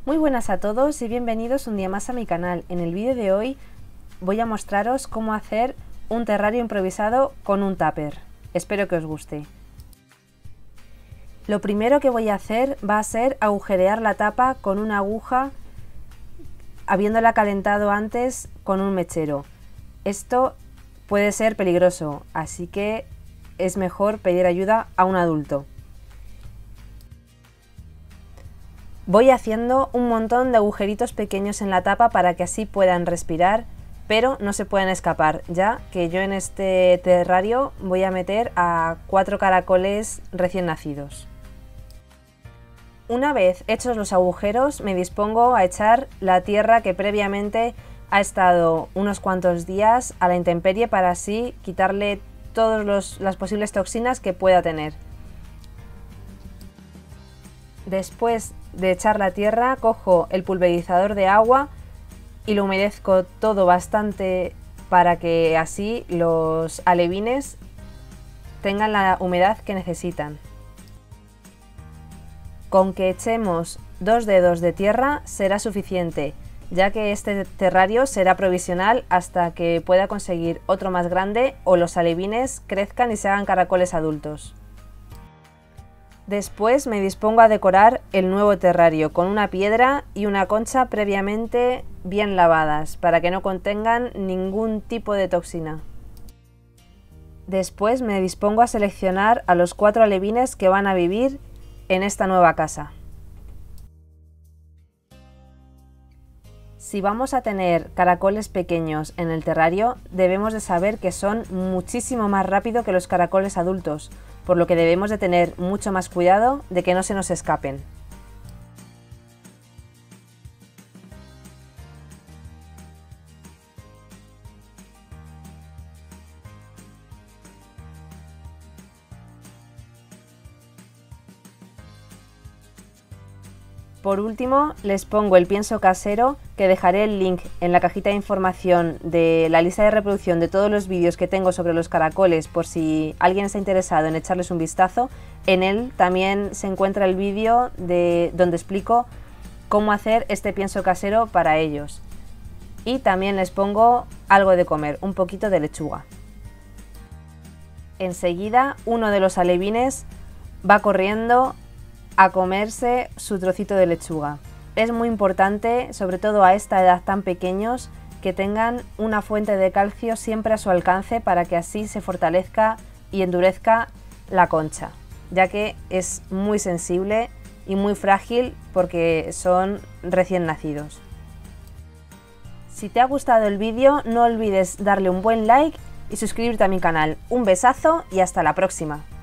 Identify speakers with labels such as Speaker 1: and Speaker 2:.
Speaker 1: Muy buenas a todos y bienvenidos un día más a mi canal. En el vídeo de hoy voy a mostraros cómo hacer un terrario improvisado con un tupper. Espero que os guste. Lo primero que voy a hacer va a ser agujerear la tapa con una aguja, habiéndola calentado antes con un mechero. Esto puede ser peligroso, así que es mejor pedir ayuda a un adulto. Voy haciendo un montón de agujeritos pequeños en la tapa para que así puedan respirar, pero no se puedan escapar, ya que yo en este terrario voy a meter a 4 caracoles recién nacidos. Una vez hechos los agujeros, me dispongo a echar la tierra que previamente ha estado unos cuantos días a la intemperie para así quitarle todas las posibles toxinas que pueda tener. Después de echar la tierra, cojo el pulverizador de agua y lo humedezco todo bastante para que así los alevines tengan la humedad que necesitan. Con que echemos 2 dedos de tierra será suficiente, ya que este terrario será provisional hasta que pueda conseguir otro más grande o los alevines crezcan y se hagan caracoles adultos. Después me dispongo a decorar el nuevo terrario con una piedra y una concha previamente bien lavadas para que no contengan ningún tipo de toxina. Después me dispongo a seleccionar a los 4 alevines que van a vivir en esta nueva casa. Si vamos a tener caracoles pequeños en el terrario, debemos de saber que son muchísimo más rápidos que los caracoles adultos, por lo que debemos de tener mucho más cuidado de que no se nos escapen. Por último, les pongo el pienso casero, que dejaré el link en la cajita de información de la lista de reproducción de todos los vídeos que tengo sobre los caracoles, por si alguien está interesado en echarles un vistazo. En él también se encuentra el vídeo donde explico cómo hacer este pienso casero para ellos. Y también les pongo algo de comer, un poquito de lechuga. Enseguida, uno de los alevines va corriendo a comerse su trocito de lechuga. Es muy importante, sobre todo a esta edad tan pequeños, que tengan una fuente de calcio siempre a su alcance para que así se fortalezca y endurezca la concha, ya que es muy sensible y muy frágil porque son recién nacidos. Si te ha gustado el vídeo, no olvides darle un buen like y suscribirte a mi canal. Un besazo y hasta la próxima.